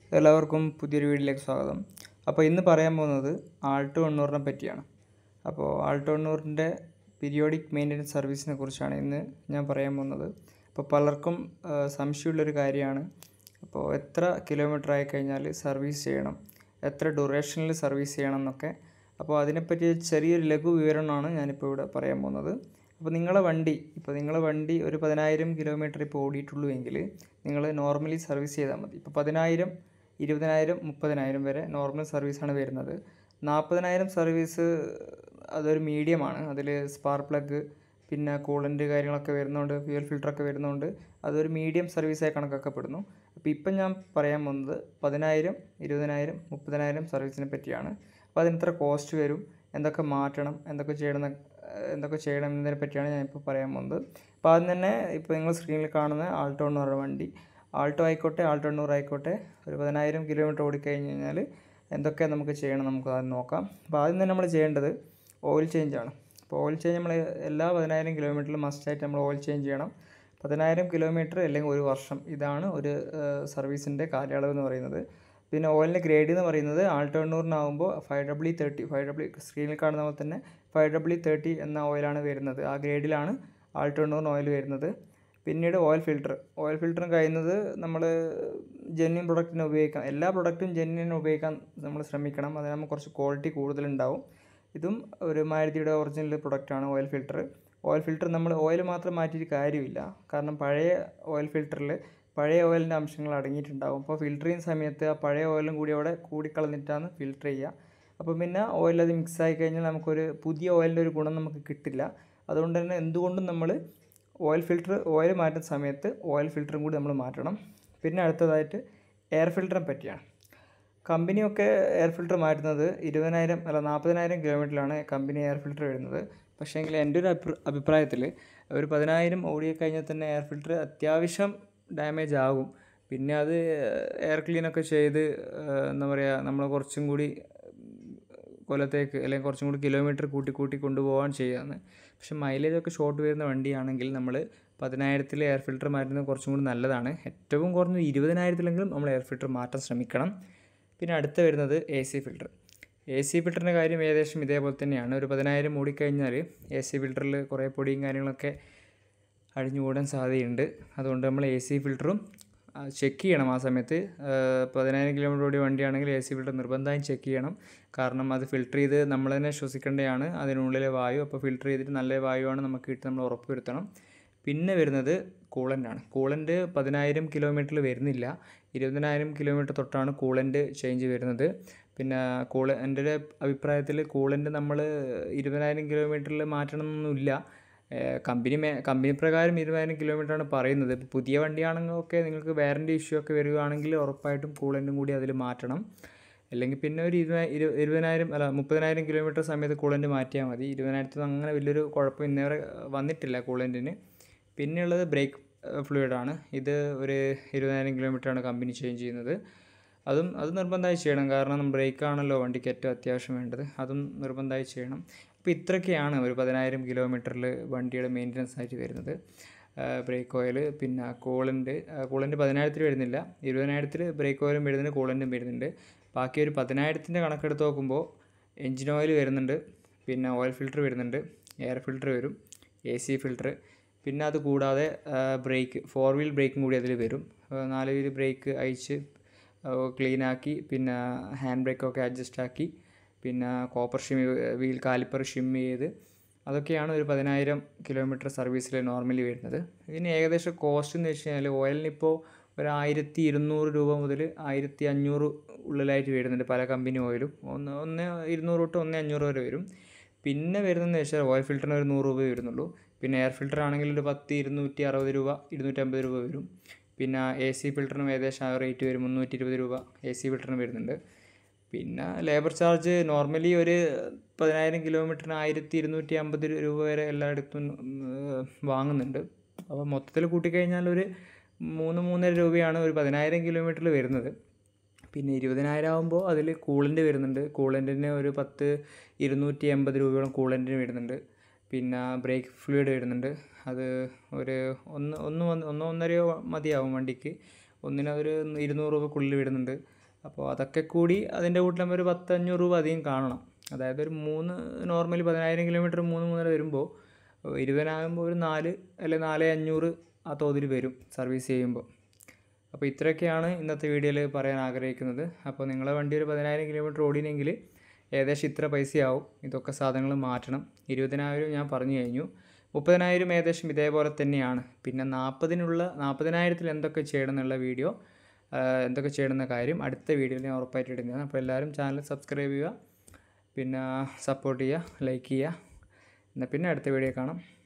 എല്ലാവർക്കും പുതിയൊരു വീഡിയോയിലേക്ക് സ്വാഗതം. അപ്പോൾ ഇന്ന് പറയാൻ പോകുന്നത് ആൾട്ടോ 800നെ പറ്റിയാണ്. അപ്പോൾ ആൾട്ടോ 800ൻ്റെ പീരിയോഡിക് മെയിൻ്റനൻസ് സർവീസിനെ കുറിച്ചാണ് ഇന്ന് ഞാൻ പറയാൻ പോകുന്നത്. അപ്പോൾ പലർക്കും സംശയമുള്ളൊരു കാര്യമാണ്, അപ്പോൾ എത്ര കിലോമീറ്റർ ആയി കഴിഞ്ഞാൽ സർവീസ് ചെയ്യണം, എത്ര ഡ്യൂറേഷനിൽ സർവീസ് ചെയ്യണം എന്നൊക്കെ. അപ്പോൾ അതിനെപ്പറ്റി ചെറിയൊരു ലഘു വിവരണമാണ് ഞാനിപ്പോൾ ഇവിടെ പറയാൻ പോകുന്നത്. അപ്പോൾ നിങ്ങളെ വണ്ടി ഒരു 10,000 കിലോമീറ്റർ ഇപ്പോൾ ഓടിയിട്ടുള്ളൂ എങ്കിൽ നിങ്ങൾ നോർമലി സർവീസ് ചെയ്താൽ മതി. ഇപ്പോൾ 10,000, 20,000, 30,000 വരെ നോർമൽ സർവീസാണ് വരുന്നത്. 40,000 സർവീസ് അതൊരു മീഡിയമാണ്. അതിൽ സ്പാർക്ക് പ്ലഗ്, പിന്നെ കൂളൻ്റ് കാര്യങ്ങളൊക്കെ വരുന്നതുകൊണ്ട്, ഫ്യൂൽ ഫിൽറ്ററൊക്കെ വരുന്നതുകൊണ്ട് അതൊരു മീഡിയം സർവീസായി കണക്കാക്കപ്പെടുന്നു. അപ്പോൾ ഇപ്പം ഞാൻ പറയാൻ പോകുന്നത് 10,000, 20,000, 30,000 സർവീസിനെ പറ്റിയാണ്. അപ്പോൾ അതിന് എത്ര കോസ്റ്റ് വരും, എന്തൊക്കെ മാറ്റണം, എന്തൊക്കെ ചെയ്യണം എന്നതിനെ പറ്റിയാണ് ഞാനിപ്പോൾ പറയാൻ പോകുന്നത്. അപ്പോൾ ആദ്യം തന്നെ ഇപ്പോൾ നിങ്ങൾ സ്ക്രീനിൽ കാണുന്ന ആൾട്ടോ 800 വണ്ടി, ആൾട്ടോ ആയിക്കോട്ടെ ആൾട്ടോ 800 ആയിക്കോട്ടെ, ഒരു 10,000 കിലോമീറ്റർ ഓടിക്കഴിഞ്ഞ് കഴിഞ്ഞാൽ എന്തൊക്കെ നമുക്ക് ചെയ്യണം, നമുക്ക് ആദ്യം നോക്കാം. അപ്പോൾ ആദ്യം തന്നെ നമ്മൾ ചെയ്യേണ്ടത് ഓയിൽ ചേഞ്ചാണ്. അപ്പോൾ ഓയിൽ ചേഞ്ച് നമ്മൾ എല്ലാ 10,000 കിലോമീറ്ററിലും മസ്റ്റായിട്ട് നമ്മൾ ഓയിൽ ചേഞ്ച് ചെയ്യണം. 10,000 കിലോമീറ്റർ അല്ലെങ്കിൽ ഒരു വർഷം, ഇതാണ് ഒരു സർവീസിൻ്റെ കാലയളവ് എന്ന് പറയുന്നത്. പിന്നെ ഓയിലിൻ്റെ ഗ്രേഡ് എന്ന് പറയുന്നത് ആൾട്ടോ 800 5W30 സ്ക്രീനിൽ കാണുന്ന പോലെ തന്നെ 5W30 എന്ന ഓയിലാണ് വരുന്നത്. ആ ഗ്രേഡിലാണ് ആൾട്ടോ 800 ഓയിൽ വരുന്നത്. പിന്നീട് ഓയിൽ ഫിൽറ്ററും കഴിയുന്നത് നമ്മൾ ജെന്യുൻ പ്രൊഡക്റ്റിന് ഉപയോഗിക്കാം. എല്ലാ പ്രൊഡക്റ്റും ജെന്യുൻ ഉപയോഗിക്കാൻ നമ്മൾ ശ്രമിക്കണം. അതിനാകുമ്പോൾ കുറച്ച് ക്വാളിറ്റി കൂടുതലുണ്ടാവും. ഇതും ഒരു മാരുതിയുടെ ഒറിജിനൽ പ്രൊഡക്റ്റാണ് ഓയിൽ ഫിൽറ്റർ. നമ്മൾ ഓയിൽ മാത്രം മാറ്റിയിട്ട് കാര്യമില്ല, കാരണം പഴയ ഓയിൽ ഫിൽറ്ററിൽ പഴയ ഓയിലിൻ്റെ അംശങ്ങൾ അടങ്ങിയിട്ടുണ്ടാകും. അപ്പോൾ ഫിൽറ്റർ ചെയ്യുന്ന സമയത്ത് ആ പഴയ ഓയിലും കൂടി അവിടെ കൂടിക്കളഞ്ഞിട്ടാണ് ഫിൽറ്റർ ചെയ്യുക. അപ്പോൾ പിന്നെ ഓയിൽ അത് മിക്സായി കഴിഞ്ഞാൽ നമുക്കൊരു പുതിയ ഓയിലിൻ്റെ ഒരു ഗുണം നമുക്ക് കിട്ടില്ല. അതുകൊണ്ട് തന്നെ എന്തുകൊണ്ടും നമ്മൾ ഓയിൽ മാറ്റുന്ന സമയത്ത് ഓയിൽ ഫിൽറ്ററും കൂടി നമ്മൾ മാറ്റണം. പിന്നെ അടുത്തതായിട്ട് എയർ ഫിൽറ്ററിനെ പറ്റിയാണ്. കമ്പനിയൊക്കെ എയർ ഫിൽറ്റർ മാറ്റുന്നത് 40,000 കിലോമീറ്ററിലാണ് കമ്പനി എയർ ഫിൽറ്റർ വരുന്നത്. പക്ഷേങ്കിൽ എൻ്റെ ഒരു അഭിപ്രായത്തിൽ ഒരു 10,000 ഓടിക്കഴിഞ്ഞാൽ തന്നെ എയർ ഫിൽറ്റർ അത്യാവശ്യം ഡാമേജ് ആകും. പിന്നെ അത് എയർ ക്ലീനൊക്കെ ചെയ്ത് എന്താ പറയുക, നമ്മൾ കുറച്ചും കൂടി കൊല്ലത്തേക്ക് അല്ലെങ്കിൽ കുറച്ചും കൂടി കിലോമീറ്റർ കൂട്ടി കൊണ്ടുപോകാൻ ചെയ്യാമെന്ന്. പക്ഷേ മൈലേജൊക്കെ ഷോർട്ട് വരുന്ന വണ്ടിയാണെങ്കിൽ നമ്മൾ 10,000 എയർ ഫിൽറ്റർ മാറ്റുന്നത് കുറച്ചും കൂടി നല്ലതാണ്. ഏറ്റവും കുറഞ്ഞ 20,000 നമ്മൾ എയർ ഫിൽറ്റർ മാറ്റാൻ ശ്രമിക്കണം. പിന്നെ അടുത്ത് വരുന്നത് AC ഫിൽറ്ററിൻ്റെ കാര്യം ഏകദേശം ഇതേപോലെ തന്നെയാണ്. ഒരു 10,000 ഓടിക്കഴിഞ്ഞാൽ AC ഫിൽറ്ററിൽ കുറേ പൊടിയും കാര്യങ്ങളൊക്കെ അഴിഞ്ഞുകൂടാൻ സാധ്യതയുണ്ട്. അതുകൊണ്ട് നമ്മൾ AC ഫിൽറ്ററും ചെക്ക് ചെയ്യണം. ആ സമയത്ത് 10,000 കിലോമീറ്റർ ഓടിയ വണ്ടിയാണെങ്കിൽ AC ഫിൽറ്റർ നിർബന്ധമായും ചെക്ക് ചെയ്യണം. കാരണം അത് ഫിൽറ്റർ ചെയ്ത് നമ്മൾ തന്നെ ശ്വസിക്കേണ്ടതാണ് അതിനുള്ളിലെ വായു. അപ്പോൾ ഫിൽറ്റർ ചെയ്തിട്ട് നല്ല വായുവാണ് നമുക്ക് കിട്ടുക, നമ്മൾ ഉറപ്പ് വരുത്തണം. പിന്നെ വരുന്നത് കൂളൻ്റാണ്. കൂളൻ്റ് 10,000 കിലോമീറ്ററിൽ വരുന്നില്ല, 20,000 കിലോമീറ്റർ തൊട്ടാണ് കൂളൻ്റ് ചേഞ്ച് വരുന്നത്. പിന്നെ എൻ്റെ ഒരു അഭിപ്രായത്തിൽ കൂളൻ്റ് നമ്മൾ 20,000 കിലോമീറ്ററിൽ മാറ്റണമെന്നൊന്നുമില്ല. കമ്പനി പ്രകാരം 20,000 കിലോമീറ്ററാണ് പറയുന്നത്. ഇപ്പോൾ പുതിയ വണ്ടിയാണെങ്കിൽ ഒക്കെ നിങ്ങൾക്ക് വാറൻറ്റി ഇഷ്യൂ ഒക്കെ വരികയാണെങ്കിൽ ഉറപ്പായിട്ടും കൂളൻ്റും കൂടി അതിൽ മാറ്റണം. അല്ലെങ്കിൽ പിന്നെ ഒരു 30,000 കിലോമീറ്റർ സമയത്ത് കൂളൻ്റ് മാറ്റിയാൽ മതി. 20,000 അങ്ങനെ വലിയൊരു കുഴപ്പം ഇന്നേവരെ വന്നിട്ടില്ല കൂളൻ്റിന്. പിന്നെയുള്ളത് ബ്രേക്ക് ഫ്ലൂയിഡാണ്. ഇത് ഒരു 20,000 കിലോമീറ്ററാണ് കമ്പനി ചേഞ്ച് ചെയ്യുന്നത്. അത് നിർബന്ധമായി ചെയ്യണം, കാരണം ബ്രേക്കാണല്ലോ വണ്ടിക്ക് ഏറ്റവും അത്യാവശ്യം വേണ്ടത്. അതും നിർബന്ധമായി ചെയ്യണം. അപ്പോൾ ഇത്രയൊക്കെയാണ് ഒരു 10,000 കിലോമീറ്ററിൽ വണ്ടിയുടെ മെയിൻ്റനൻസ് ആയിട്ട് വരുന്നത്. ബ്രേക്ക് ഓയിൽ, പിന്നെ കൂളൻ്റ് 10,000 വരുന്നില്ല, 20,000 ബ്രേക്ക് ഓയിലും വരുന്നുണ്ട്, കൂളൻ്റും വരുന്നുണ്ട്. ബാക്കി ഒരു 10,000 കണക്കെടുത്ത് നോക്കുമ്പോൾ എൻജിൻ ഓയിൽ വരുന്നുണ്ട്, പിന്നെ ഓയിൽ ഫിൽറ്റർ വരുന്നുണ്ട്, എയർ ഫിൽറ്റർ വരും, AC ഫിൽറ്റർ, പിന്നെ അത് കൂടാതെ ബ്രേക്ക് 4 വീൽ ബ്രേക്കും കൂടി അതിൽ വരും. 4 വീൽ ബ്രേക്ക് അയച്ച് ക്ലീനാക്കി, പിന്നെ ഹാൻഡ് ബ്രേക്കൊക്കെ അഡ്ജസ്റ്റ് ആക്കി, പിന്നെ കോപ്പർ വീൽ കാലിപ്പർ ചെയ്ത്, അതൊക്കെയാണ് ഒരു 10,000 കിലോമീറ്റർ സർവീസിൽ നോർമലി വരുന്നത്. ഇതിന് ഏകദേശം കോസ്റ്റ് എന്ന് വെച്ച് കഴിഞ്ഞാൽ ഓയിലിനിപ്പോൾ ഒരു 1,200 രൂപ മുതൽ 1,500 ഉള്ളിലായിട്ട് വരുന്നുണ്ട് പല കമ്പനി ഓയിലും. 1,200 തൊട്ട് 1,500 വരെ വരും. പിന്നെ വരുന്നതെന്ന് വെച്ചാൽ ഓയിൽ ഫിൽറ്ററിന് ഒരു 100 രൂപ വരുന്നുള്ളൂ. പിന്നെ എയർ ഫിൽറ്റർ ആണെങ്കിൽ ഒരു 260 രൂപ, 250 രൂപ വരും. പിന്നെ AC ഫിൽറ്ററിനും ഏകദേശം ആ റേറ്റ് വരും, 320 രൂപ AC ഫിൽറ്ററിന് വരുന്നുണ്ട്. പിന്നെ ലേബർ ചാർജ് നോർമലി ഒരു 10,000 കിലോമീറ്ററിന് 1,250 രൂപ വരെ എല്ലായിടത്തും വാങ്ങുന്നുണ്ട്. അപ്പോൾ മൊത്തത്തിൽ കൂട്ടിക്കഴിഞ്ഞാൽ ഒരു 3-3.5 രൂപയാണ് ഒരു 10,000 കിലോമീറ്ററിൽ വരുന്നത്. പിന്നെ 20,000 ആകുമ്പോൾ അതിൽ കൂളൻ്റ് വരുന്നുണ്ട്. കൂളൻ്റിന് ഒരു 280 രൂപയോളം കൂളൻ്റിന് വരുന്നുണ്ട്. പിന്നെ ബ്രേക്ക് ഫ്ലൂയിഡ് വരുന്നുണ്ട്. അത് ഒരു 1-1.5 മതിയാവും വണ്ടിക്ക്. ഒന്നിനൊരു 200 രൂപക്കുള്ളിൽ വരുന്നുണ്ട്. അപ്പോൾ അതൊക്കെ കൂടി അതിൻ്റെ കൂട്ടിൽ ഒരു 10-500 രൂപ അധികം കാണണം. അതായത് ഒരു നോർമലി 10,000 കിലോമീറ്റർ 3 വരുമ്പോൾ 20,000 ഒരു 4 അല്ലെങ്കിൽ 4,500 ആ തോതിൽ വരും സർവീസ് ചെയ്യുമ്പോൾ. അപ്പോൾ ഇത്രയൊക്കെയാണ് ഇന്നത്തെ വീഡിയോയിൽ പറയാൻ ആഗ്രഹിക്കുന്നത്. അപ്പോൾ നിങ്ങളെ വണ്ടി ഒരു 10,000 കിലോമീറ്റർ ഓടിയെങ്കിൽ ഏകദേശം ഇത്ര പൈസയാവും. ഇതൊക്കെ സാധനങ്ങൾ മാറ്റണം. 20,000 ഞാൻ പറഞ്ഞു കഴിഞ്ഞു. 30,000 ഏകദേശം ഇതേപോലെ തന്നെയാണ്. പിന്നെ 40,000-ൽ എന്തൊക്കെ ചെയ്യണം എന്നുള്ള വീഡിയോ, എന്തൊക്കെ ചെയ്യണമെന്ന കാര്യം അടുത്ത വീഡിയോയിൽ ഞാൻ ഉറപ്പായിട്ട് ഇടുന്നതാണ്. അപ്പോൾ എല്ലാവരും ചാനൽ സബ്സ്ക്രൈബ് ചെയ്യുക, പിന്നെ സപ്പോർട്ട് ചെയ്യുക, ലൈക്ക് ചെയ്യുക. എന്നാൽ പിന്നെ അടുത്ത വീഡിയോ കാണാം.